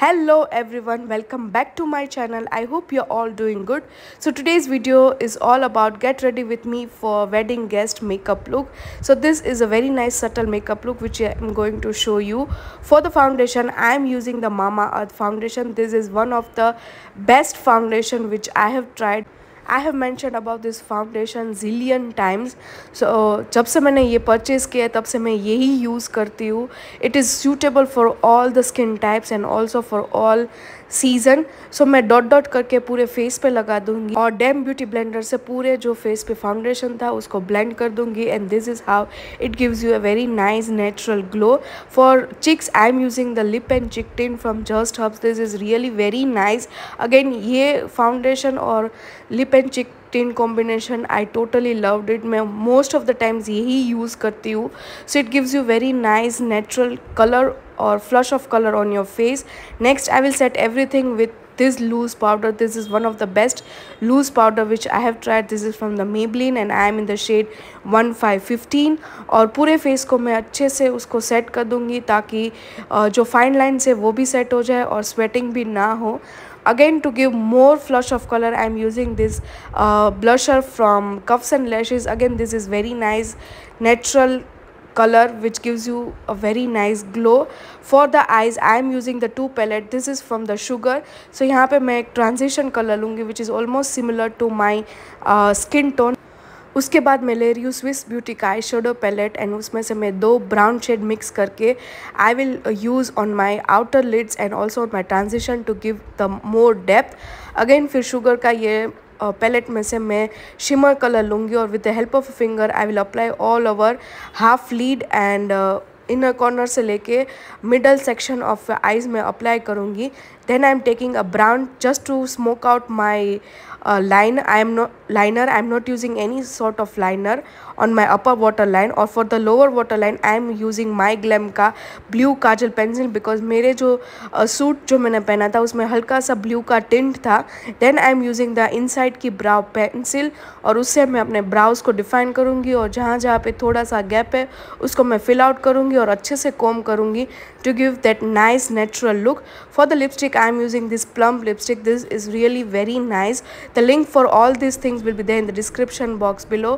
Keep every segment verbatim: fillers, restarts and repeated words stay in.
Hello everyone, welcome back to my channel. I hope you're all doing good. So today's video is all about get ready with me for wedding guest makeup look. So this is a very nice subtle makeup look which I'm going to show you. For the foundation, I'm using the Mamaearth foundation. This is one of the best foundation which I have tried. I have mentioned about this foundation zillion times. So जब से मैंने ये purchase किया तब से मैं यही use करती हूँ. It is suitable for all the skin types and also for all season. So मैं डॉट डॉट करके पूरे फेस पे लगा दूँगी और डैम ब्यूटी ब्लेंडर से पूरे जो फेस पे फाउंडेशन था उसको ब्लेंड कर दूँगी. And this is how it gives you a very nice natural glow. For cheeks, I am using the lip and cheek tint from Just Herbs. This is really very nice. Again ये foundation और lip and cheek tint combination I totally loved it. मैं most of the times यही use करती हूँ. So it gives you very nice natural color or flush of color on your face. Next I will set everything with this loose powder. This is one of the best loose powder which I have tried. This is from the Maybelline and I am in the shade one five one five. और पूरे face को मैं अच्छे से उसको set कर दूँगी ताकि जो फाइन लाइन्स है वो भी सेट हो जाए और स्वेटिंग भी ना हो. Again, to give more flush of color, I am using this uh, blusher from Cuffs and Lashes. Again, this is very nice natural color which gives you a very nice glow. For the eyes, I am using the two palette. This is from the Sugar. So यहाँ पे मैं एक transition color लूँगी which is almost similar to my uh, skin tone. उसके बाद मैं ले रही हूँ स्विस ब्यूटी का आई शेडो पैलेट एंड उसमें से मैं दो ब्राउन शेड मिक्स करके I will use on my outer lids and also on my transition to give the more depth. Again फिर शुगर का ये पैलेट में से मैं शिमर कलर लूँगी और with the help of finger I will apply all over half lid and inner corner से लेके मिडल सेक्शन ऑफ आईज में अप्लाई करूँगी. Then I am taking a brown just to smoke out my Uh, line I am not liner I am not using any sort of liner on my upper waterline. or for the lower waterline I am using my Glam का blue kajal pencil because मेरे जो suit uh, जो मैंने पहना था उसमें हल्का सा ब्लू का टिंट था. then I am using the inside की brow pencil और उससे मैं अपने ब्राउज को डिफाइन करूँगी और जहाँ जहाँ पे थोड़ा सा गैप है उसको मैं फिल आउट करूँगी और अच्छे से कॉम करूँगी to give that nice natural look. For the lipstick I am using this plum lipstick. This is really very nice. The link for all these things will be there in the description box below.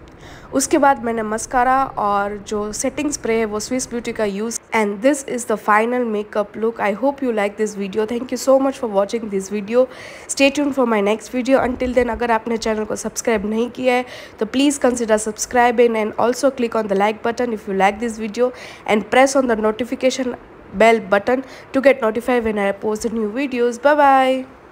उसके बाद मैंने mascara और जो setting spray है वो Swiss Beauty का use. And this is the final makeup look. I hope you like this video. Thank you so much for watching this video. Stay tuned for my next video. Until then अगर आपने channel को subscribe नहीं किया है तो please consider subscribing and also click on the like button if you like this video and press on the notification bell button to get notified when I post the new videos. Bye bye.